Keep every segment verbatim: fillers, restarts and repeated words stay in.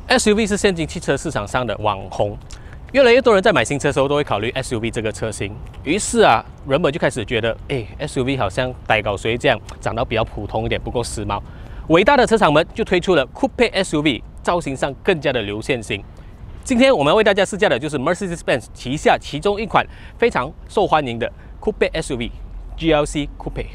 S U V 是现今汽车市场上的网红，越来越多人在买新车的时候都会考虑 S U V 这个车型。于是啊，人们就开始觉得，哎 ，S U V 好像呆搞谁这样，长得比较普通一点，不够时髦。伟大的车厂们就推出了 Coupe S U V， 造型上更加的流线型。今天我们要为大家试驾的就是 Mercedes-Benz 旗下其中一款非常受欢迎的 Coupe S U V G L C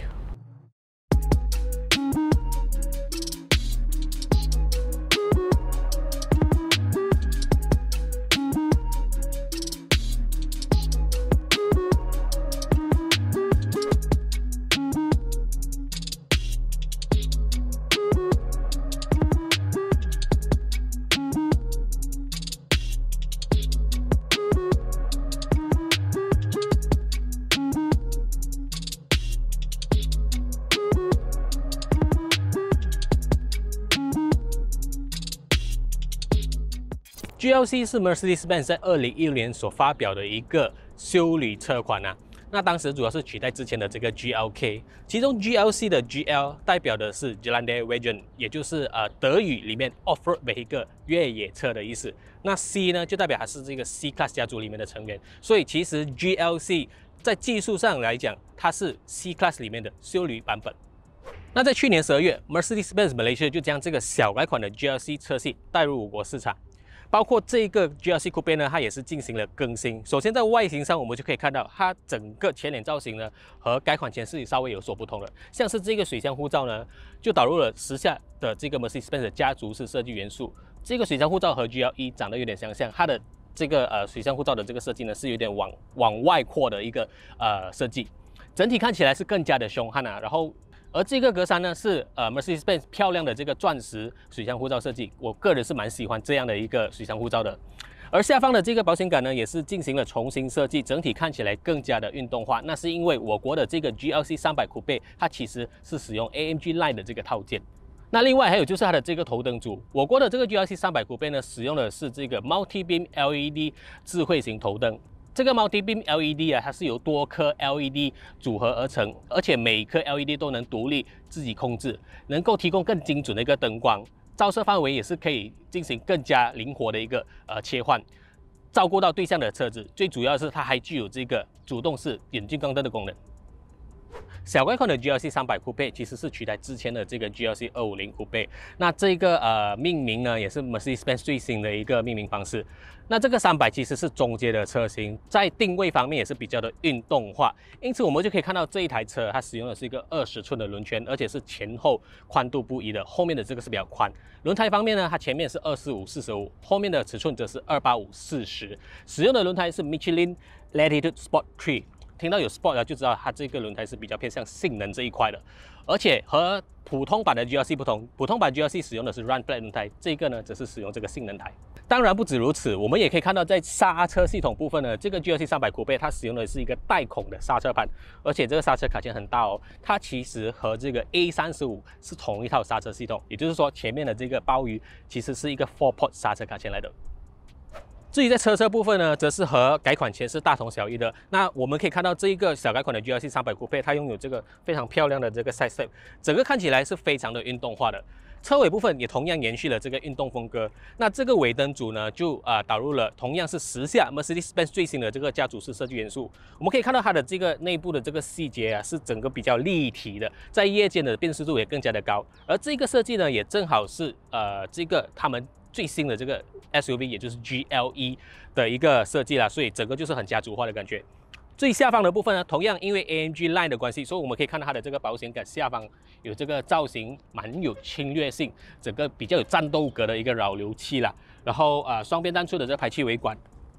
Coupe。G L C 是 Mercedes-Benz 在二零一六年所发表的一个休旅车款啊，那当时主要是取代之前的这个 G L K， 其中 G L C 的 G L 代表的是 Geländewagen， 也就是呃德语里面 Off-road Vehicle 越野车的意思。那 C 呢就代表它是这个 C Class 家族里面的成员，所以其实 G L C 在技术上来讲，它是 C Class 里面的休旅版本。那在去年十二月 ，Mercedes-Benz Malaysia 就将这个小改款的 G L C 车系带入我国市场。包括这个 G L C Coupe 呢，它也是进行了更新。首先在外形上，我们就可以看到它整个前脸造型呢，和改款前是稍微有所不同的。像是这个水箱护罩呢，就导入了时下的这个 Mercedes-Benz 的家族式设计元素。这个水箱护罩和 G L E 长得有点相像，它的这个呃水箱护罩的这个设计呢，是有点往往外扩的一个呃设计，整体看起来是更加的凶悍啊。然后。而这个格栅呢是呃 Mercedes-Benz 漂亮的这个钻石水箱护罩设计，我个人是蛮喜欢这样的一个水箱护罩的。而下方的这个保险杆呢也是进行了重新设计，整体看起来更加的运动化。那是因为我国的这个 G L C 三百 Coupe 它其实是使用 A M G Line 的这个套件。那另外还有就是它的这个头灯组，我国的这个 G L C 三百 Coupe 呢使用的是这个 Multi Beam L E D 智慧型头灯。这个 Multi Beam L E D 啊，它是由多颗 L E D 组合而成，而且每一颗 L E D 都能独立自己控制，能够提供更精准的一个灯光，照射范围也是可以进行更加灵活的一个呃切换，照顾到对象的车子。最主要是它还具有这个主动式远近光灯的功能。小改款的 G L C 三百 Coupe 其实是取代之前的这个 G L C 二五零 Coupe， 那这个呃命名呢也是 Mercedes-Benz 最新的一个命名方式。那这个三百其实是中阶的车型，在定位方面也是比较的运动化，因此我们就可以看到这一台车它使用的是一个二十寸的轮圈，而且是前后宽度不一的，后面的这个是比较宽。轮胎方面呢，它前面是二四五 四十五，后面的尺寸则是二八五 四十，使用的轮胎是 Michelin Latitude Sport 三。听到有 Sport 啊，就知道它这个轮胎是比较偏向性能这一块的，而且和普通版的 G L C 不同，普通版 G L C 使用的是 Run Flat 轮胎，这个呢则是使用这个性能胎。当然不止如此，我们也可以看到在刹车系统部分呢，这个 G L C 三百 Coupe 它使用的是一个带孔的刹车盘，而且这个刹车卡钳很大哦，它其实和这个 A 三十五是同一套刹车系统，也就是说前面的这个鲍鱼其实是一个 four port 刹车卡钳来的。至于在车侧部分呢，则是和改款前是大同小异的。那我们可以看到这一个小改款的 G L C 三百 Coupe， 它拥有这个非常漂亮的这个 side step， 整个看起来是非常的运动化的。车尾部分也同样延续了这个运动风格。那这个尾灯组呢，就啊、呃、导入了同样是时下 Mercedes-Benz 最新的这个家族式设计元素。我们可以看到它的这个内部的这个细节啊，是整个比较立体的，在夜间的辨识度也更加的高。而这个设计呢，也正好是呃这个他们最新的这个 S U V， 也就是 G L E 的一个设计啦，所以整个就是很家族化的感觉。最下方的部分呢，同样因为 A M G Line 的关系，所以我们可以看到它的这个保险杆下方有这个造型蛮有侵略性，整个比较有战斗格的一个扰流器啦。然后啊、呃，双边单出的这个排气尾管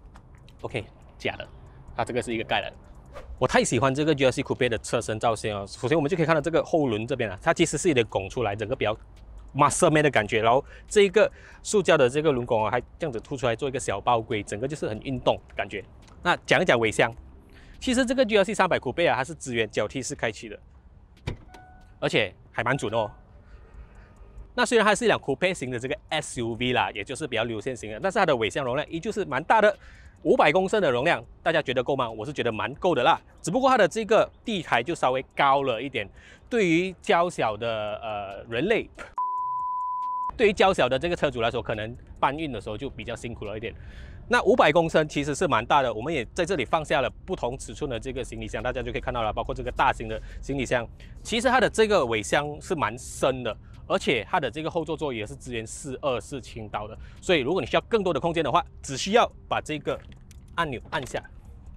，OK， 假的，它这个是一个盖的。我太喜欢这个 G L C Coupe 的车身造型哦。首先我们就可以看到这个后轮这边啊，它其实是有点拱出来，整个比较 muscle man 的感觉。然后这一个塑胶的这个轮拱啊，还这样子凸出来做一个小包规，整个就是很运动感觉。那讲一讲尾箱。其实这个 G L C 三百 Coupe 啊，它是支援脚踢式开启的，而且还蛮准哦。那虽然它是一辆 Coupe 型的这个 S U V 啦，也就是比较流线型的，但是它的尾箱容量依旧是蛮大的，五百公升的容量，大家觉得够吗？我是觉得蛮够的啦。只不过它的这个地台就稍微高了一点，对于娇小的呃人类对于较小的这个车主来说，可能搬运的时候就比较辛苦了一点。那五百公升其实是蛮大的，我们也在这里放下了不同尺寸的这个行李箱，大家就可以看到了，包括这个大型的行李箱，其实它的这个尾箱是蛮深的，而且它的这个后座座椅也是支援四二四倾倒的，所以如果你需要更多的空间的话，只需要把这个按钮按下，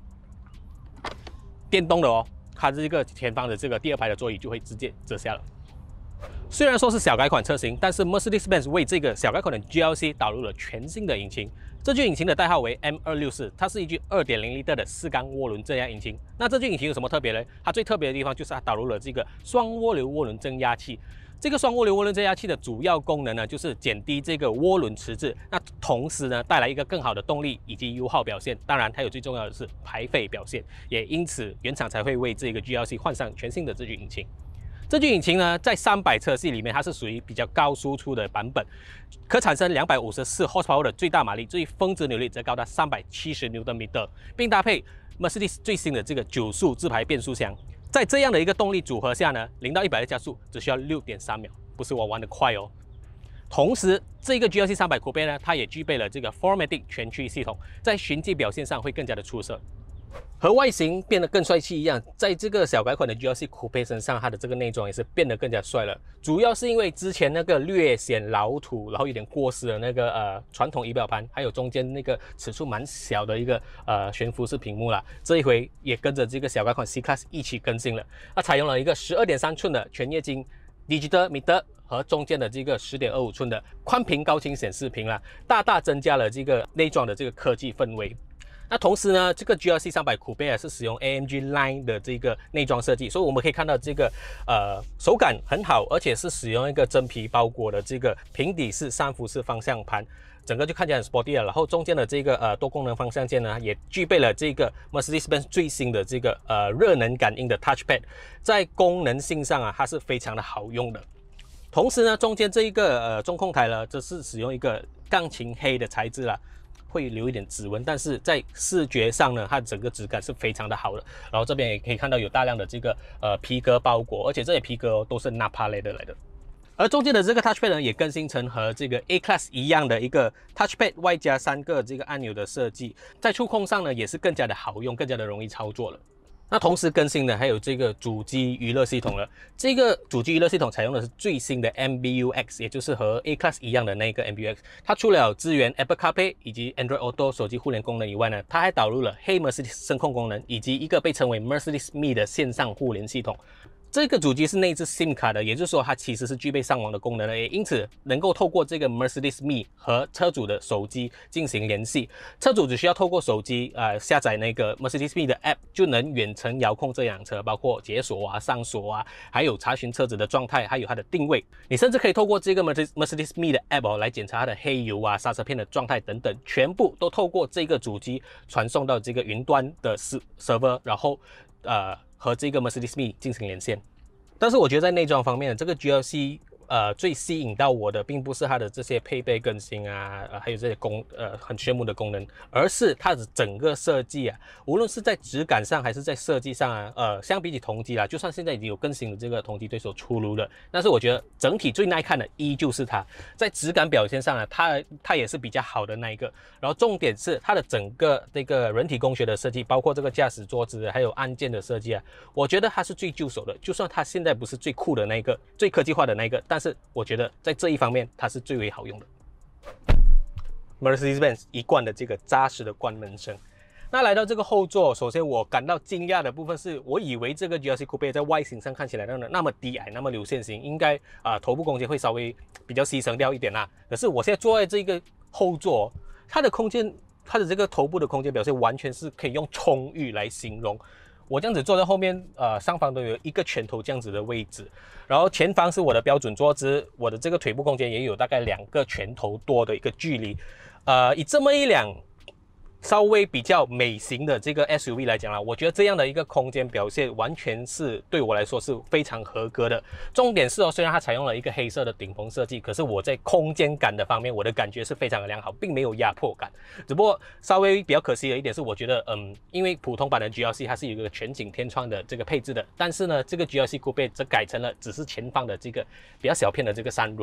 电动的哦，它这个前方的这个第二排的座椅就会直接折下了。虽然说是小改款车型，但是 Mercedes-Benz 为这个小改款的 G L C 导入了全新的引擎。这具引擎的代号为 M 二六四，它是一具 二点零 升的四缸涡轮增压引擎。那这具引擎有什么特别呢？它最特别的地方就是它导入了这个双涡流涡轮增压器。这个双涡流涡轮增压器的主要功能呢，就是减低这个涡轮迟滞，那同时呢，带来一个更好的动力以及油耗表现。当然，还有最重要的是排废表现，也因此原厂才会为这个 G L C 换上全新的这具引擎。这具引擎呢，在三百车系里面，它是属于比较高输出的版本，可产生两百五十四 horsepower 的最大马力，至于峰值扭力则高达三百七十牛顿米，并搭配 Mercedes 最新的这个九速自排变速箱。在这样的一个动力组合下呢，零到一百的加速只需要 六点三秒，不是我玩的快哦。同时，这个 G L C 三百 Coupe 呢，它也具备了这个 四 matic 全驱系统，在循迹表现上会更加的出色。和外形变得更帅气一样，在这个小改款的 G L C Coupe 身上，它的这个内装也是变得更加帅了。主要是因为之前那个略显老土，然后有点过时的那个呃传统仪表盘，还有中间那个尺寸蛮小的一个呃悬浮式屏幕啦，这一回也跟着这个小改款 C Class 一起更新了。它采用了一个十二点三寸的全液晶 Digital Meter 和中间的这个 十点二五寸的宽屏高清显示屏啦，大大增加了这个内装的这个科技氛围。那同时呢，这个 G L C 三百 Coupe 是使用 A M G Line 的这个内装设计，所以我们可以看到这个呃手感很好，而且是使用一个真皮包裹的这个平底式三幅式方向盘，整个就看起来很 sporty 了。然后中间的这个呃多功能方向键呢，也具备了这个 Mercedes-Benz 最新的这个呃热能感应的 Touchpad， 在功能性上啊，它是非常的好用的。同时呢，中间这一个呃中控台呢，则是使用一个钢琴黑的材质啦。会留一点指纹，但是在视觉上呢，它整个质感是非常的好的。然后这边也可以看到有大量的这个呃皮革包裹，而且这些皮革、哦、都是 Nappa Leather 来的。而中间的这个 Touchpad 呢，也更新成和这个 A Class 一样的一个 Touchpad 外加三个这个按钮的设计，在触控上呢也是更加的好用，更加的容易操作了。那同时更新的还有这个主机娱乐系统了。这个主机娱乐系统采用的是最新的 M B U X， 也就是和 A Class 一样的那个 M B U X。它除了支援 Apple CarPlay 以及 Android Auto 手机互联功能以外呢，它还导入了 Hey Mercedes 声控功能，以及一个被称为 Mercedes Me 的线上互联系统。这个主机是内置 SIM 卡的，也就是说它其实是具备上网的功能的，也因此能够透过这个 Mercedes Me 和车主的手机进行联系。车主只需要透过手机呃下载那个 Mercedes Me 的 App， 就能远程遥控这辆车，包括解锁啊、上锁啊，还有查询车子的状态，还有它的定位。你甚至可以透过这个 Mercedes Me 的 App 哦来检查它的黑油啊、刹车片的状态等等，全部都透过这个主机传送到这个云端的 server， 然后呃。和这个 Mercedes Me 进行连线。但是我觉得在内装方面，这个 G L C 呃最吸引到我的，并不是它的这些配备更新啊，呃、还有这些功呃很炫目的功能，而是它的整个设计啊，无论是在质感上还是在设计上啊，呃，相比起同级啦，就算现在已经有更新的这个同级对手出炉了，但是我觉得整体最耐看的依旧是它。在质感表现上啊，它它也是比较好的那一个。然后重点是它的整个这个人体工学的设计，包括这个驾驶桌子还有按键的设计啊，我觉得它是最就手的。就算它现在不是最酷的那一个、最科技化的那一个，但是我觉得在这一方面它是最为好用的。Mercedes-Benz 一贯的这个扎实的关门声。那来到这个后座，首先我感到惊讶的部分是，我以为这个 G L C Coupe 在外形上看起来那么那么低矮、那么流线型，应该啊、呃、头部空间会稍微比较牺牲掉一点啦。可是我现在坐在这个后座，它的空间，它的这个头部的空间表现完全是可以用充裕来形容。我这样子坐在后面，呃，上方都有一个拳头这样子的位置，然后前方是我的标准坐姿，我的这个腿部空间也有大概两个拳头多的一个距离，呃，以这么一辆稍微比较美型的这个 S U V 来讲啦，我觉得这样的一个空间表现完全是对我来说是非常合格的。重点是哦，虽然它采用了一个黑色的顶棚设计，可是我在空间感的方面，我的感觉是非常的良好，并没有压迫感。只不过稍微比较可惜的一点是，我觉得嗯，因为普通版的 G L C 它是有一个全景天窗的这个配置的，但是呢，这个 G L C Coupe 则改成了只是前方的这个比较小片的这个 sunroof。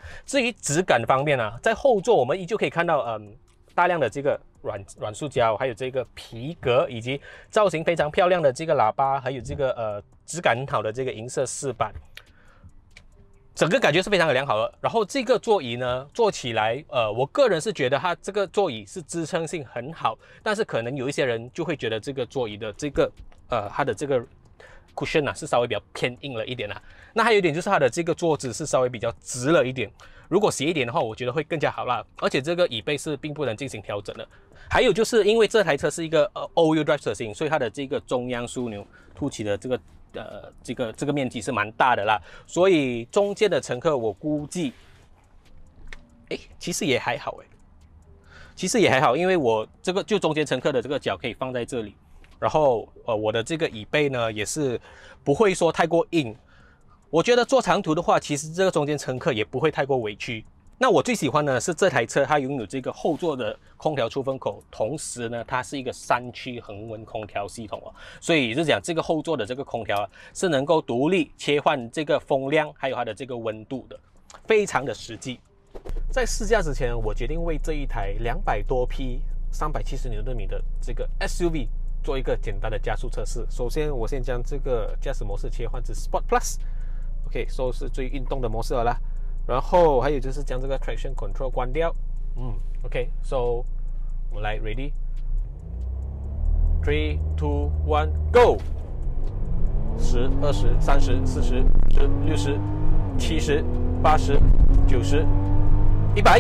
至于质感方面啊，在后座我们依旧可以看到，嗯，大量的这个软软塑胶，还有这个皮革，以及造型非常漂亮的这个喇叭，还有这个呃质感很好的这个银色饰板。 整个感觉是非常的良好的，然后这个座椅呢，坐起来，呃，我个人是觉得它这个座椅是支撑性很好，但是可能有一些人就会觉得这个座椅的这个，呃，它的这个 cushion 啊是稍微比较偏硬了一点啦。那还有一点就是它的这个坐姿是稍微比较直了一点，如果斜一点的话，我觉得会更加好啦。而且这个椅背是并不能进行调整的。还有就是因为这台车是一个呃 all-wheel drive 车型，所以它的这个中央枢纽凸起的这个。 呃，这个这个面积是蛮大的啦，所以中间的乘客我估计，哎，其实也还好哎，其实也还好，因为我这个就中间乘客的这个脚可以放在这里，然后呃我的这个椅背呢也是不会说太过硬，我觉得坐长途的话，其实这个中间乘客也不会太过委屈。 那我最喜欢的是这台车，它拥有这个后座的空调出风口，同时呢，它是一个三区恒温空调系统哦，所以就讲这个后座的这个空调啊，是能够独立切换这个风量，还有它的这个温度的，非常的实际。在试驾之前，我决定为这一台两百多匹、三百七十牛顿米的这个 S U V 做一个简单的加速测试。首先，我先将这个驾驶模式切换至 Sport Plus，OK， 说是最运动的模式了啦。 然后还有就是将这个 traction control 关掉，嗯 ，OK，so 我们来 ready，three two one go， 十、二十、三十、四十、十、六十、七十、八十、九十、一百，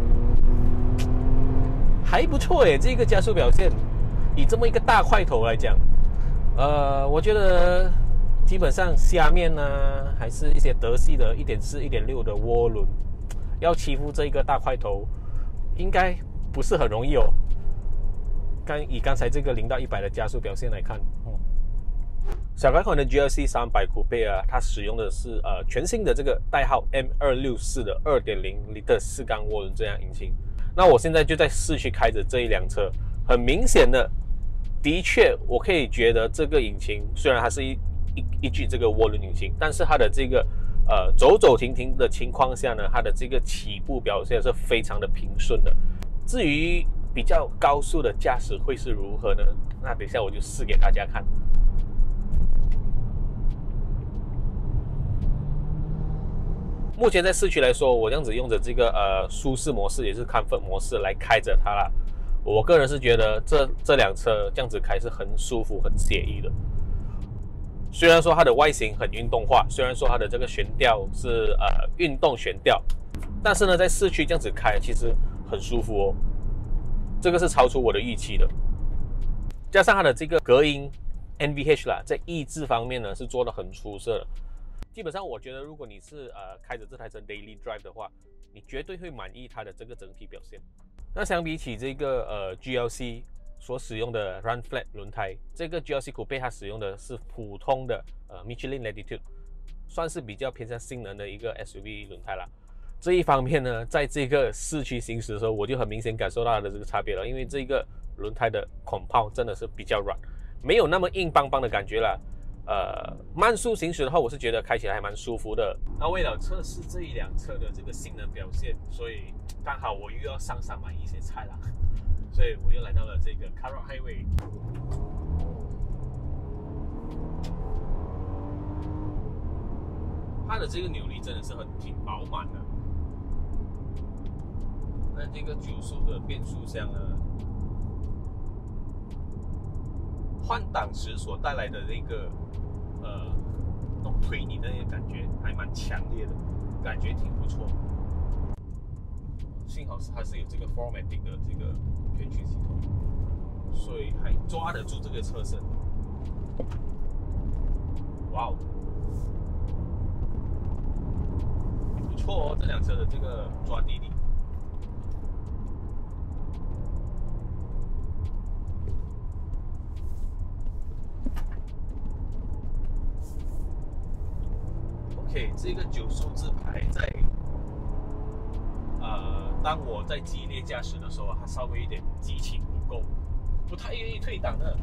还不错耶，这个加速表现，以这么一个大块头来讲，呃，我觉得。 基本上下面呢，还是一些德系的 一点四、一点六 的涡轮，要欺负这一个大块头，应该不是很容易哦。刚以刚才这个零到一百的加速表现来看，嗯，小改款的 G L C 三百 Coupe 啊，它使用的是呃全新的这个代号 M 二六四的 二点零 L 四缸涡轮增压引擎。那我现在就在市区开着这一辆车，很明显的，的确我可以觉得这个引擎虽然它是一 一一具这个涡轮引擎，但是它的这个呃走走停停的情况下呢，它的这个起步表现是非常的平顺的。至于比较高速的驾驶会是如何呢？那等一下我就试给大家看。目前在市区来说，我这样子用着这个呃舒适模式，也是 Comfort 模式来开着它啦。我个人是觉得这这辆车这样子开是很舒服、很惬意的。 虽然说它的外形很运动化，虽然说它的这个悬吊是呃运动悬吊，但是呢，在市区这样子开其实很舒服哦。这个是超出我的预期的。加上它的这个隔音 N V H 啦，在抑制方面呢是做得很出色的。基本上我觉得，如果你是呃开着这台车 daily drive 的话，你绝对会满意它的这个整体表现。那相比起这个呃 G L C。 所使用的 Run Flat 轮胎，这个 G L C Coupe 它使用的是普通的呃 Michelin Latitude， 算是比较偏向性能的一个 S U V 轮胎啦。这一方面呢，在这个市区行驶的时候，我就很明显感受到它的这个差别了，因为这个轮胎的 compound 真的是比较软，没有那么硬邦邦的感觉啦。呃，慢速行驶的话，我是觉得开起来还蛮舒服的。那为了测试这一辆车的这个性能表现，所以刚好我又要上山买一些菜啦。 所以我又来到了这个 Carrot Highway， 它的这个扭力真的是很挺饱满的。那这个九速的变速箱呢，换挡时所带来的那个呃那种推你的那个感觉还蛮强烈的，感觉挺不错。幸好是还是有这个 four matic 的这个全驱系统，所以还抓得住这个车身。哇哦，不错哦，这辆车的这个抓地力。OK， 这个九速自排在。 呃，当我在激烈驾驶的时候，它稍微有点激情不够，不太愿意退档的。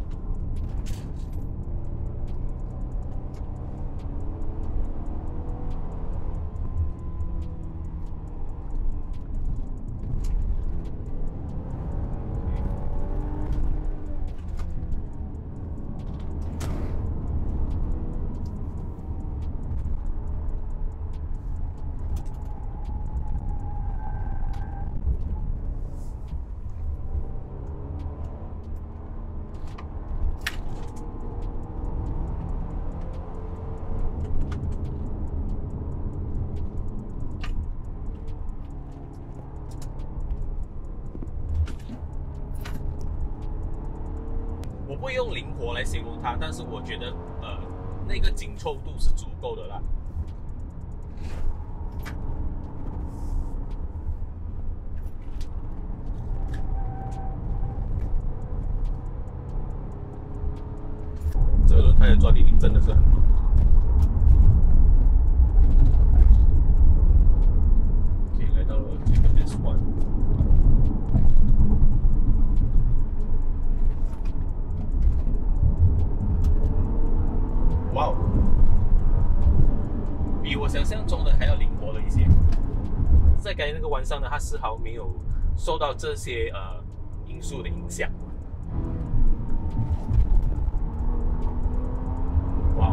我不会用灵活来形容它，但是我觉得呃那个紧凑度是足够的啦。这个轮胎的抓地力真的是很好。OK， 来到了这个 S 一。哇哦，比我想象中的还要灵活了一些。在刚才那个弯上呢，它丝毫没有受到这些呃因素的影响。哇哦！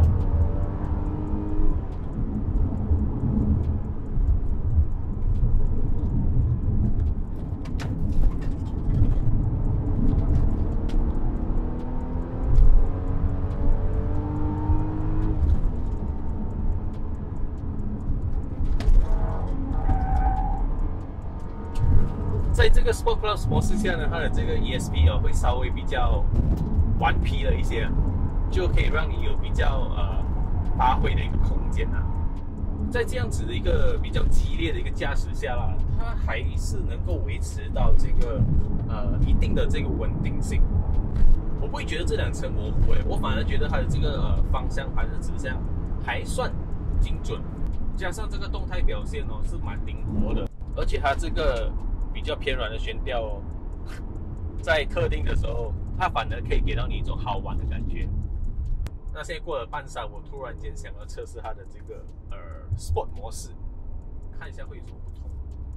在这个 Sport Plus 模式下呢，它的这个 E S P 哦会稍微比较顽皮了一些，就可以让你有比较呃发挥的一个空间啊。在这样子的一个比较激烈的一个驾驶下啦，它还是能够维持到这个呃一定的这个稳定性。我不会觉得这辆车模糊诶，我反而觉得它的这个呃方向盘的指向还算精准，加上这个动态表现哦是蛮灵活的，而且它这个比较偏软的悬吊哦，在特定的时候，它反而可以给到你一种好玩的感觉。那现在过了半山，我突然间想要测试它的这个呃 Sport 模式，看一下会有什么不同。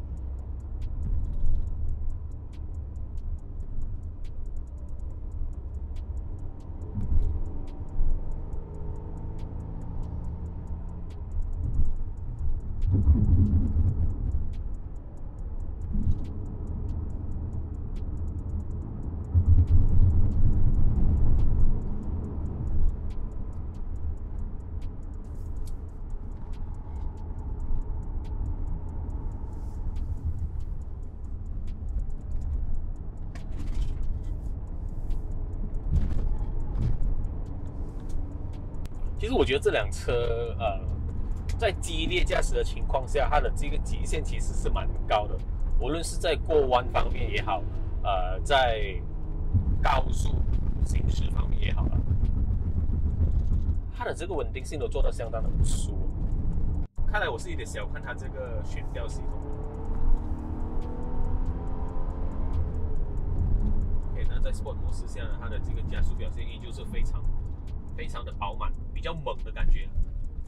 其实我觉得这辆车，呃，在激烈驾驶的情况下，它的这个极限其实是蛮高的。无论是在过弯方面也好，呃，在高速行驶方面也好了，它的这个稳定性都做得相当的不错。看来我是有点小看它这个悬吊系统。OK， 那在 Sport 模式下呢，它的这个加速表现依旧是非常。非常的饱满，比较猛的感觉。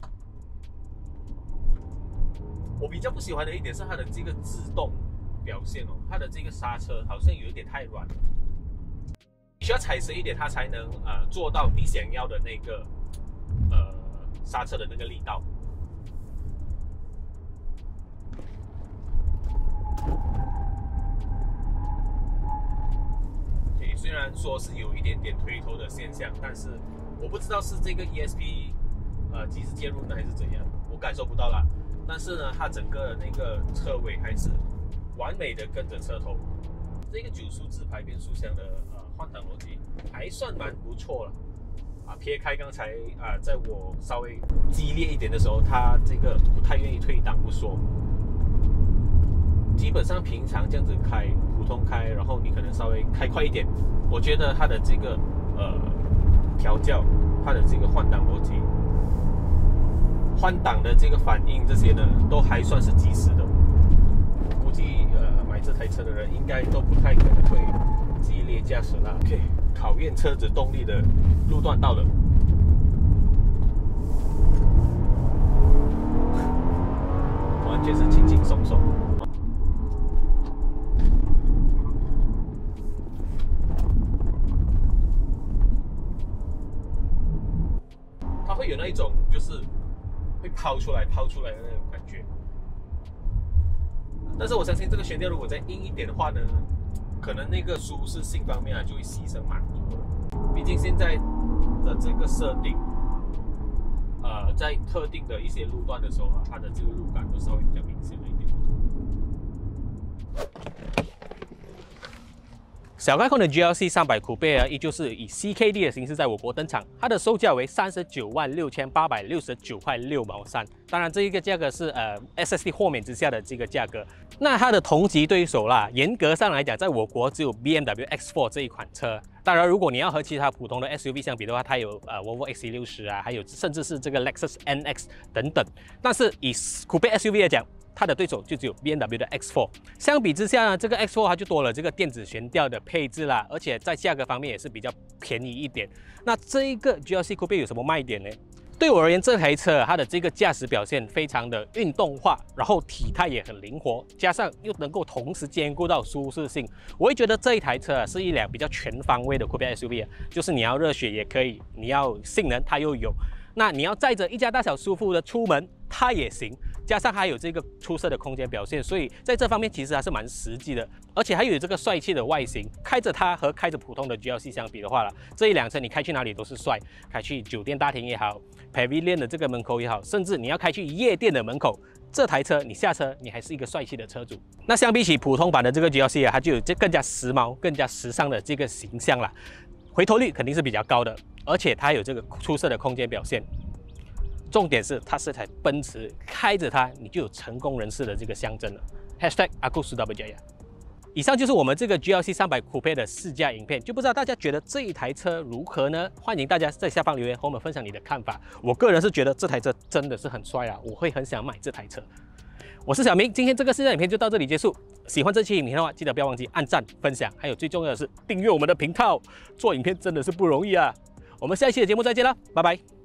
我比较不喜欢的一点是它的这个制动表现哦，它的这个刹车好像有一点太软，你需要踩实一点，它才能呃做到你想要的那个呃刹车的那个力道。Okay， 虽然说是有一点点推头的现象，但是我不知道是这个 E S P 呃及时介入呢，还是怎样，我感受不到啦。但是呢，它整个那个车尾还是完美的跟着车头。这个九速自排变速箱的呃换挡逻辑还算蛮不错了啊。撇开刚才啊、呃，在我稍微激烈一点的时候，它这个不太愿意退档不说，基本上平常这样子开，普通开，然后你可能稍微开快一点，我觉得它的这个呃。调教它的这个换挡逻辑、换挡的这个反应这些呢，都还算是及时的。估计呃买这台车的人应该都不太可能会激烈驾驶啦。OK， 考验车子动力的路段到了，完全是轻轻松松。会有那一种就是会抛出来、抛出来的那种感觉，但是我相信这个悬吊如果再硬一点的话呢，可能那个舒适性方面啊就会牺牲蛮多的。毕竟现在的这个设定，呃，在特定的一些路段的时候啊，它的这个路感都稍微比较明显了一点。 小概况的 G L C 三百 Coupe 啊，依旧是以 C K D 的形式在我国登场，它的售价为三十九万六千八百六十九块六毛三。当然，这一个价格是呃 S S D 豁免之下的这个价格。那它的同级对手啦，严格上来讲，在我国只有 B M W X 四 这一款车。当然，如果你要和其他普通的 S U V 相比的话，它有呃 Volvo X C 六十啊，还有甚至是这个 Lexus N X 等等。但是以 Coupe S U V 来讲，它的对手就只有 B M W 的 X 四。相比之下呢，这个 X 四 它就多了这个电子悬吊的配置啦，而且在价格方面也是比较便宜一点。那这一个 G L C Coupe 有什么卖点呢？对我而言，这台车它的这个驾驶表现非常的运动化，然后体态也很灵活，加上又能够同时兼顾到舒适性，我会觉得这一台车啊是一辆比较全方位的 Coupe S U V 啊，就是你要热血也可以，你要性能它又有，那你要载着一家大小舒服的出门它也行。加上还有这个出色的空间表现，所以在这方面其实还是蛮实际的，而且还有这个帅气的外形。开着它和开着普通的 G L C 相比的话了，这一辆车你开去哪里都是帅，开去酒店大厅也好 ，Pavilion 的这个门口也好，甚至你要开去夜店的门口，这台车你下车你还是一个帅气的车主。那相比起普通版的这个 G L C 啊，它就有这更加时髦、更加时尚的这个形象啦，回头率肯定是比较高的，而且它有这个出色的空间表现。重点是它是台奔驰，开着它你就有成功人士的这个象征了。hashtag 阿库苏 W J。以上就是我们这个 G L C 三百 Coupe 的试驾影片，就不知道大家觉得这一台车如何呢？欢迎大家在下方留言和我们分享你的看法。我个人是觉得这台车真的是很帅啊，我会很想买这台车。我是小明，今天这个试驾影片就到这里结束。喜欢这期影片的话，记得不要忘记按赞、分享，还有最重要的是订阅我们的频道。做影片真的是不容易啊！我们下一期的节目再见了，拜拜。